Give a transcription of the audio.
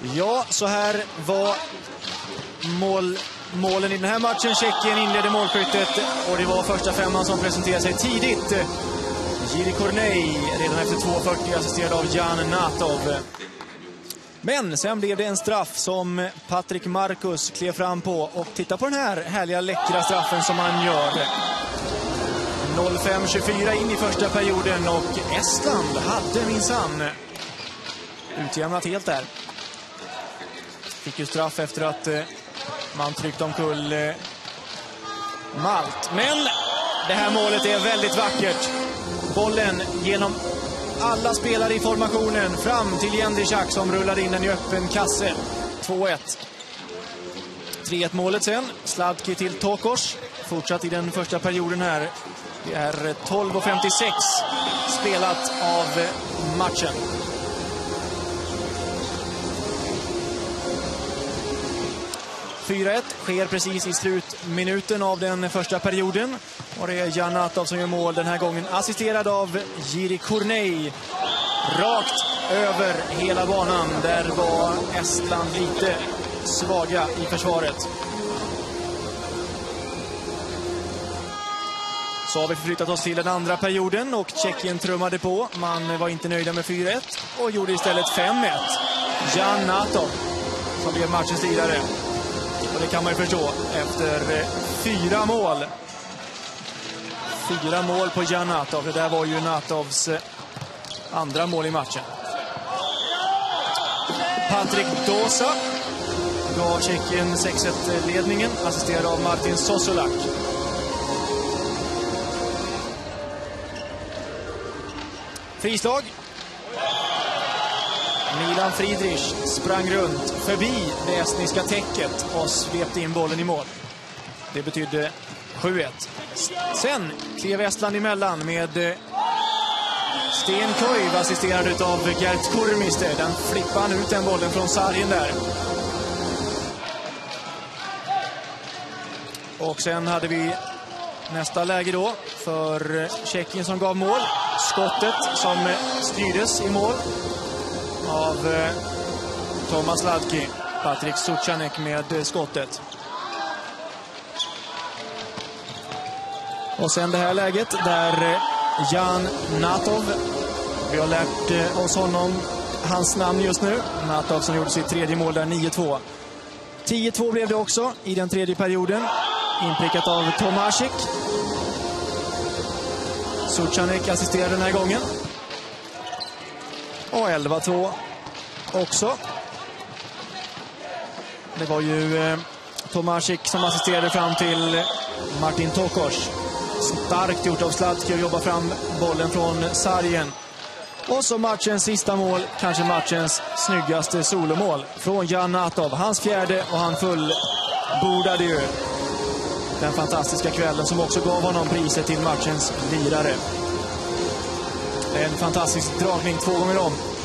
Ja, så här var målen i den här matchen. Tjeckien inledde målskyttet och det var första femman som presenterade sig tidigt. Jiri Kornej redan efter 2:40 assisterad av Jan Natov. Men sen blev det en straff som Patrik Markus klev fram på. Och titta på den här härliga läckra straffen som han gör. 05-24 in i första perioden och Estland hade minsann utjämnat helt där. Fick ju straff efter att man tryckte omkull Malt. Men det här målet är väldigt vackert. Bollen genom alla spelare i formationen fram till Jendrzak som rullar in den i öppen kasse. 2-1. 3-1 målet sen. Sladki till Tokos. Fortsatt i den första perioden här. Det är 12:56 spelat av matchen. Sker precis i slutminuten av den första perioden. Och det är Jan Natov som gör mål den här gången. Assisterad av Jiri Kornej. Rakt över hela banan. Där var Estland lite svaga i försvaret. Så har vi förflyttat oss till den andra perioden och Tjeckien trummade på. Man var inte nöjda med 4-1 och gjorde istället 5-1. Jan Natov som blev matchens lirare. Och det kan man ju förstå efter 4 mål. 4 mål på Jan Natov. Det där var ju Natovs andra mål i matchen. Patrik Dosa gav Tjeckien 6-1-ledningen, assisterad av Martin Sosolak. Frislag. Milan Friedrich sprang runt förbi det estniska täcket och svepte in bollen i mål. Det betydde 7-1. Sen klev Estland emellan med Sten Koiv assisterad av Gert Kurmister. Den flippade han ut den bollen från sargen där. Och sen hade vi nästa läge då för Tjeckien som gav mål. Skottet som styrdes i mål av Tomas Sladki. Patrik Suchanek med skottet. Och sen det här läget där Jan Natov, vi har lärt oss hans namn just nu. Natov som gjorde sitt tredje mål där, 9-2. 10-2 blev det också i den tredje perioden. Inprickat av Tomasik. Suchanek assisterade den här gången. Och 11-2 också. Det var ju Tomasik som assisterade fram till Martin Tokos. Starkt gjort av Sladki att jobba fram bollen från sargen. Och så matchens sista mål, kanske matchens snyggaste solomål från Jan Natov. Hans fjärde och han fullbordade ju den fantastiska kvällen som också gav honom priset till matchens lirare. En fantastisk dragning 2 gånger om.